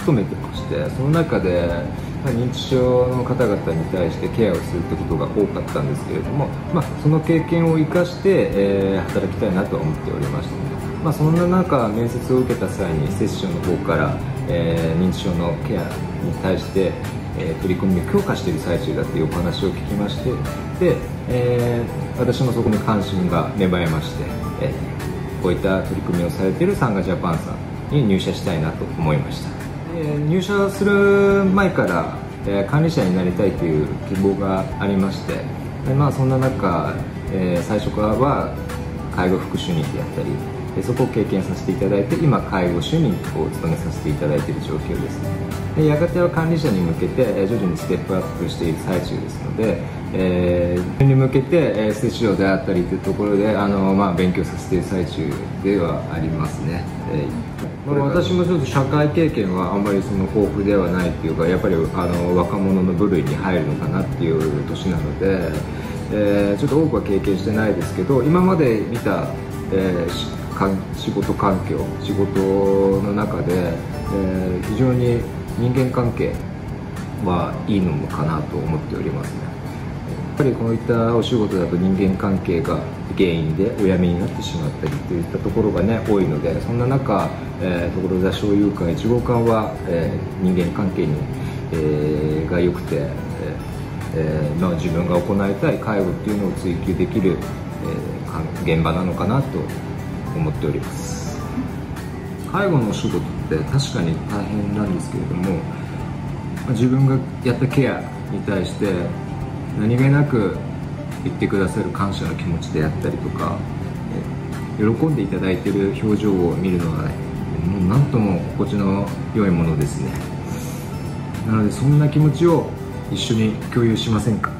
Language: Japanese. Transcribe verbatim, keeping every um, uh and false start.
務めてまして、その中で認知症の方々に対してケアをするってことが多かったんですけれども、まあ、その経験を生かして、えー、働きたいなと思っておりましたので、まあ、そんな中面接を受けた際にセッションの方から、えー、認知症のケアに対して、えー、取り組みを強化している最中だというお話を聞きまして、で、えー、私もそこに関心が芽生えまして、えー、こういった取り組みをされているサンガジャパンさんに入社したいなと思いました。入社する前から、えー、管理者になりたいという希望がありまして、で、まあ、そんな中、えー、最初からは介護副主任であったり、そこを経験させていただいて、今介護主任を務めさせていただいている状況ですね。で、やがては管理者に向けて徐々にステップアップしている最中ですので、えー、に向けて、えー、施設長であったりというところであの、まあ、勉強させている最中ではありますね。えー、まあ、私もちょっと社会経験はあんまりその豊富ではないっていうか、やっぱりあの若者の部類に入るのかなっていう年なので、えー、ちょっと多くは経験してないですけど、今まで見た、えー仕事環境、仕事の中で、えー、非常に人間関係はいいのかなと思っておりますね。やっぱりこういったお仕事だと人間関係が原因でお辞めになってしまったりといったところがね多いので、そんな中、えー、所沢商友会いち号館は、えー、人間関係に、えー、が良くて、えーまあ、自分が行いたい介護っていうのを追求できる、えー、現場なのかなと思っております。介護のお仕事って確かに大変なんですけれども、自分がやったケアに対して何気なく言ってくださる感謝の気持ちであったりとか、喜んでいただいている表情を見るのは、ね、もう何とも心地の良いものですね。なのでそんな気持ちを一緒に共有しませんか。